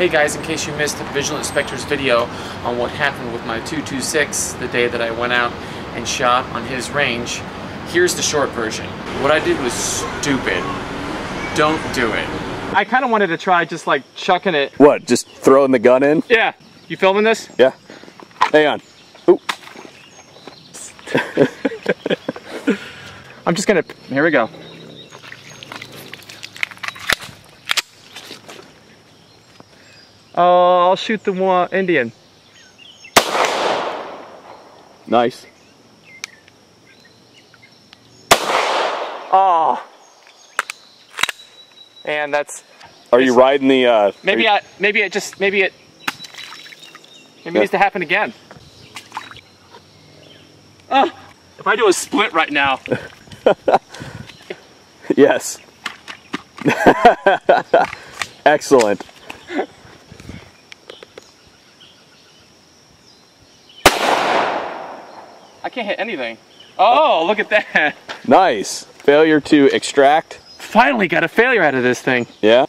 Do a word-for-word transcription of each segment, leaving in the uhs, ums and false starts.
Hey guys, in case you missed the visual inspector's video on what happened with my two two six the day that I went out and shot on his range, here's the short version. What I did was stupid. Don't do it. I kind of wanted to try just like chucking it. What, just throwing the gun in? Yeah. You filming this? Yeah. Hang on. Ooh. I'm just gonna, here we go. Oh, I'll shoot the one Indian. Nice. Oh. And that's. Are you riding the? Uh, maybe you... I. Maybe it just. Maybe it. Maybe yeah. It needs to happen again. Oh. If I do a split right now. Yes. Excellent. I can't hit anything. Oh, look at that. Nice. Failure to extract. Finally got a failure out of this thing. Yeah.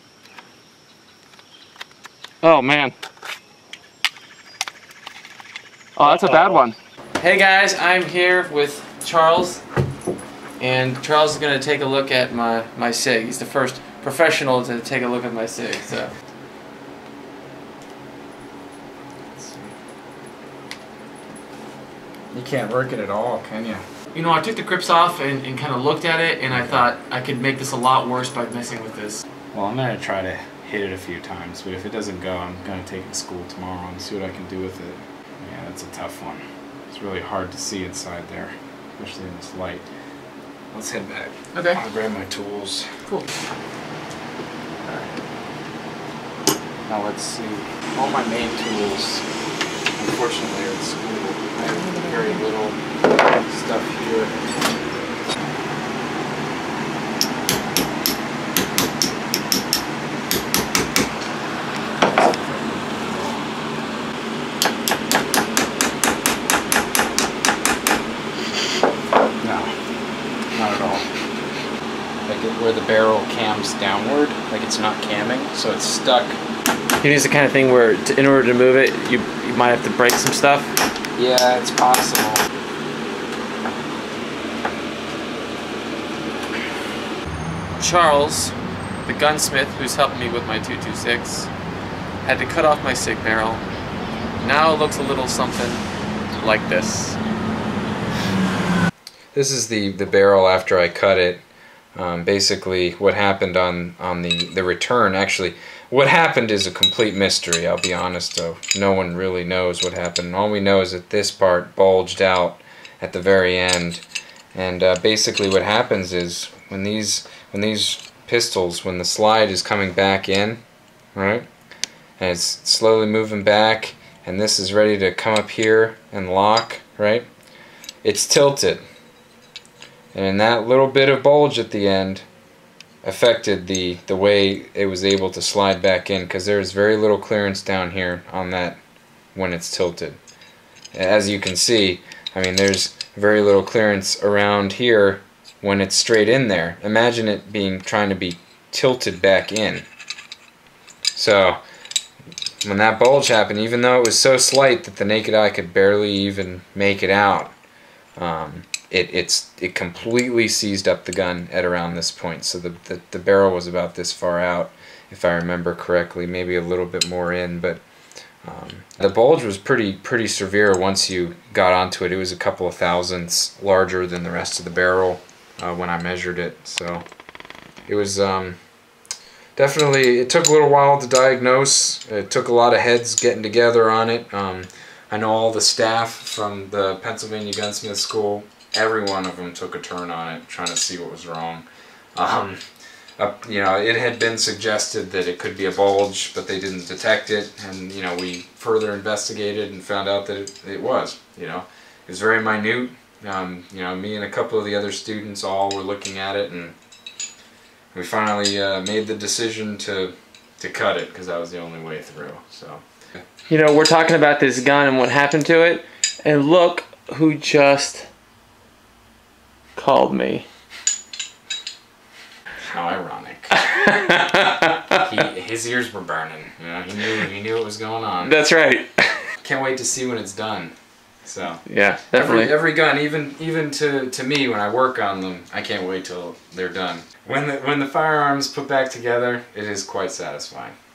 Oh, man. Oh, that's a bad one. Hey guys, I'm here with Charles. And Charles is going to take a look at my, my SIG. He's the first professional to take a look at my SIG. So. You can't work it at all, can you? You know, I took the grips off and, and kind of looked at it, and I thought I could make this a lot worse by messing with this. Well, I'm going to try to hit it a few times, but if it doesn't go, I'm going to take it to school tomorrow and see what I can do with it. Yeah, that's a tough one. It's really hard to see inside there, especially in this light. Let's head back. Okay. I'll grab my tools. Cool. Alright. Now let's see. All my main tools, unfortunately, are at school. I have very little stuff here. No, not at all. Like it, where the barrel cams downward, like it's not camming, so it's stuck. It is the kind of thing where, to, in order to move it, you, you might have to break some stuff. Yeah, it's possible. Charles, the gunsmith who's helping me with my two two six, had to cut off my SIG barrel. Now it looks a little something like this. This is the, the barrel after I cut it. Um, basically, what happened on, on the, the return, actually, what happened is a complete mystery, I'll be honest though. No one really knows what happened. All we know is that this part bulged out at the very end. And uh, basically what happens is when these when these pistols, when the slide is coming back in, right? And it's slowly moving back, and this is ready to come up here and lock, right? It's tilted. And that little bit of bulge at the end affected the the way it was able to slide back in, because there's very little clearance down here on that when it's tilted. As you can see, I mean, there's very little clearance around here when it's straight in there. Imagine it being trying to be tilted back in. So when that bulge happened, even though it was so slight that the naked eye could barely even make it out, um, It, it's, it completely seized up the gun at around this point. So the, the, the barrel was about this far out, if I remember correctly, maybe a little bit more in, but um, the bulge was pretty pretty severe once you got onto it. It was a couple of thousandths larger than the rest of the barrel uh, when I measured it. So it was um, definitely, it took a little while to diagnose. It took a lot of heads getting together on it. Um, I know all the staff from the Pennsylvania Gunsmith School, every one of them took a turn on it, trying to see what was wrong. Um, uh, you know, it had been suggested that it could be a bulge, but they didn't detect it, and you know, we further investigated and found out that it, it was. You know, it was very minute. Um, you know, me and a couple of the other students all were looking at it, and we finally uh, made the decision to to cut it because that was the only way through. So, you know, we're talking about this gun and what happened to it, and look who just called me. How ironic. he, his ears were burning. You know, he knew he knew what was going on. That's right. Can't wait to see when it's done. So yeah, definitely. Every, every gun, even even to, to me when I work on them, I can't wait till they're done. When the when the firearms put back together, it is quite satisfying.